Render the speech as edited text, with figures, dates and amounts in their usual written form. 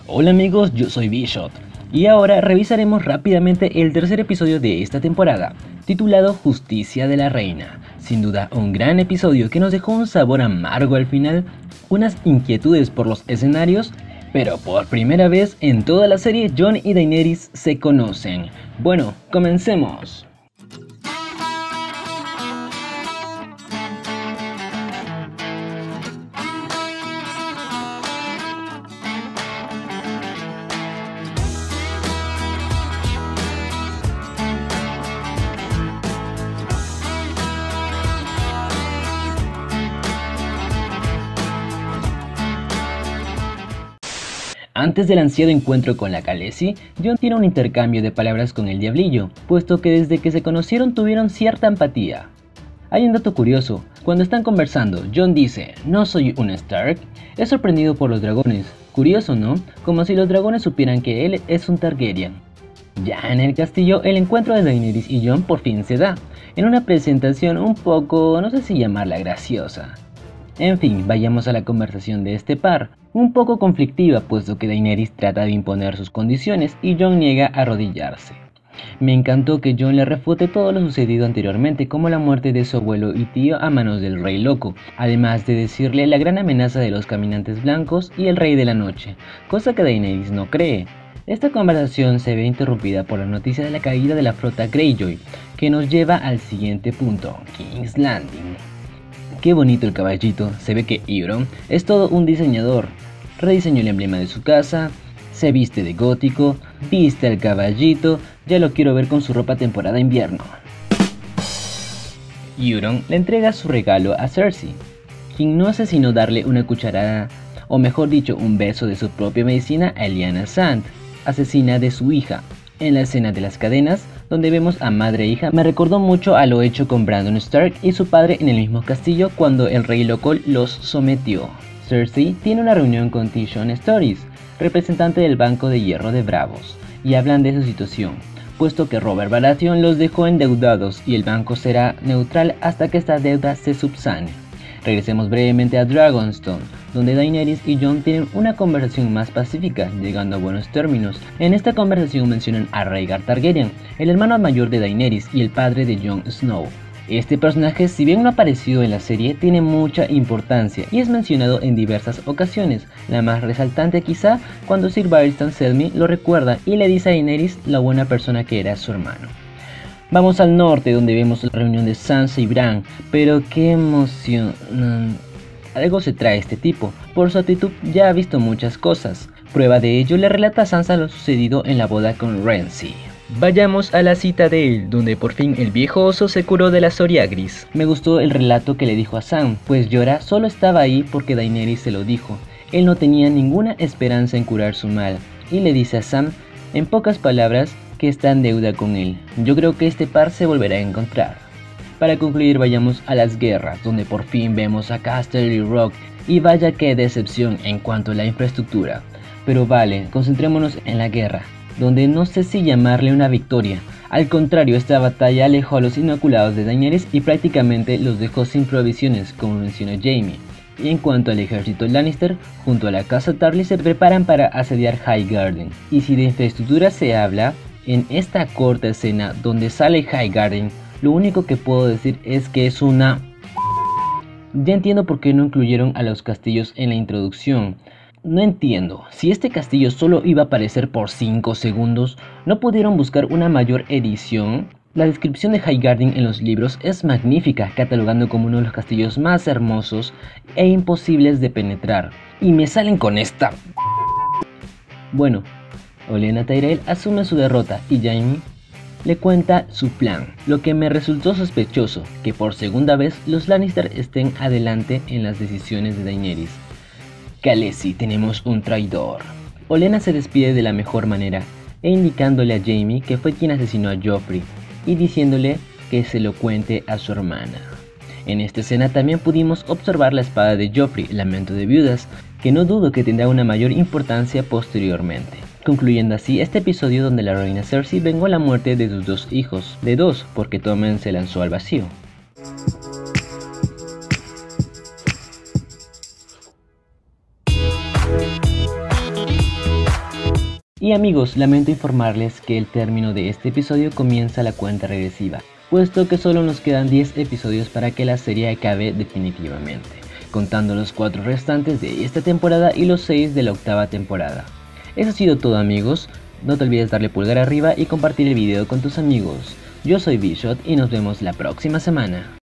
Hola amigos, yo soy Bishop y ahora revisaremos rápidamente el tercer episodio de esta temporada, titulado Justicia de la Reina. Sin duda un gran episodio que nos dejó un sabor amargo al final, unas inquietudes por los escenarios, pero por primera vez en toda la serie Jon y Daenerys se conocen. Bueno, comencemos. Antes del ansiado encuentro con la Khaleesi, Jon tiene un intercambio de palabras con el Diablillo, puesto que desde que se conocieron tuvieron cierta empatía. Hay un dato curioso, cuando están conversando, Jon dice, "No soy un Stark", es sorprendido por los dragones. Curioso, ¿no? Como si los dragones supieran que él es un Targaryen. Ya en el castillo, el encuentro de Daenerys y Jon por fin se da, en una presentación un poco, no sé si llamarla graciosa. En fin, vayamos a la conversación de este par, un poco conflictiva puesto que Daenerys trata de imponer sus condiciones y Jon niega a arrodillarse. Me encantó que Jon le refute todo lo sucedido anteriormente, como la muerte de su abuelo y tío a manos del Rey Loco, además de decirle la gran amenaza de los caminantes blancos y el Rey de la Noche, cosa que Daenerys no cree. Esta conversación se ve interrumpida por la noticia de la caída de la flota Greyjoy, que nos lleva al siguiente punto, King's Landing. Qué bonito el caballito, se ve que Euron es todo un diseñador. Rediseñó el emblema de su casa, se viste de gótico, viste al caballito, ya lo quiero ver con su ropa temporada invierno. Euron le entrega su regalo a Cersei, quien no hace sino darle una cucharada, o mejor dicho un beso de su propia medicina a Lyanna Sand, asesina de su hija. En la escena de las cadenas, donde vemos a madre e hija, me recordó mucho a lo hecho con Brandon Stark y su padre en el mismo castillo cuando el Rey Loco los sometió. Cersei tiene una reunión con Tyrion Stannis, representante del Banco de Hierro de Bravos, y hablan de su situación, puesto que Robert Baratheon los dejó endeudados y el banco será neutral hasta que esta deuda se subsane. Regresemos brevemente a Dragonstone, donde Daenerys y Jon tienen una conversación más pacífica, llegando a buenos términos. En esta conversación mencionan a Rhaegar Targaryen, el hermano mayor de Daenerys y el padre de Jon Snow. Este personaje, si bien no ha aparecido en la serie, tiene mucha importancia y es mencionado en diversas ocasiones, la más resaltante quizá cuando Sir Barristan Selmy lo recuerda y le dice a Daenerys la buena persona que era su hermano. Vamos al norte, donde vemos la reunión de Sansa y Bran, pero qué emoción. Algo se trae este tipo, por su actitud ya ha visto muchas cosas. Prueba de ello le relata a Sansa lo sucedido en la boda con Renly. Vayamos a la cita de él, donde por fin el viejo oso se curó de la Soria Gris. Me gustó el relato que le dijo a Sam, pues Jorah solo estaba ahí porque Daenerys se lo dijo. Él no tenía ninguna esperanza en curar su mal, y le dice a Sam, en pocas palabras, que está en deuda con él. Yo creo que este par se volverá a encontrar. Para concluir, vayamos a las guerras, donde por fin vemos a Casterly Rock, y vaya que decepción en cuanto a la infraestructura. Pero vale, concentrémonos en la guerra, donde no sé si llamarle una victoria. Al contrario, esta batalla alejó a los inoculados de Daenerys y prácticamente los dejó sin provisiones, como menciona Jaime. Y en cuanto al ejército Lannister, junto a la casa Tarly se preparan para asediar Highgarden. Y si de infraestructura se habla, en esta corta escena donde sale Highgarden, lo único que puedo decir es que es una... Ya entiendo por qué no incluyeron a los castillos en la introducción. No entiendo, si este castillo solo iba a aparecer por 5 segundos, ¿no pudieron buscar una mayor edición? La descripción de Highgarden en los libros es magnífica, catalogando como uno de los castillos más hermosos e imposibles de penetrar. Y me salen con esta... Bueno, Olenna Tyrell asume su derrota y Jaime le cuenta su plan, lo que me resultó sospechoso, que por segunda vez los Lannister estén adelante en las decisiones de Daenerys. Khaleesi, tenemos un traidor. Olenna se despide de la mejor manera, e indicándole a Jaime que fue quien asesinó a Joffrey, y diciéndole que se lo cuente a su hermana. En esta escena también pudimos observar la espada de Joffrey, lamento de viudas, que no dudo que tendrá una mayor importancia posteriormente. Concluyendo así este episodio donde la reina Cersei vengó la muerte de sus 2 hijos, de 2 porque Tommen se lanzó al vacío. Y amigos, lamento informarles que el término de este episodio comienza la cuenta regresiva, puesto que solo nos quedan 10 episodios para que la serie acabe definitivamente, contando los 4 restantes de esta temporada y los 6 de la octava temporada. Eso ha sido todo amigos, no te olvides darle pulgar arriba y compartir el video con tus amigos. Yo soy Bishop y nos vemos la próxima semana.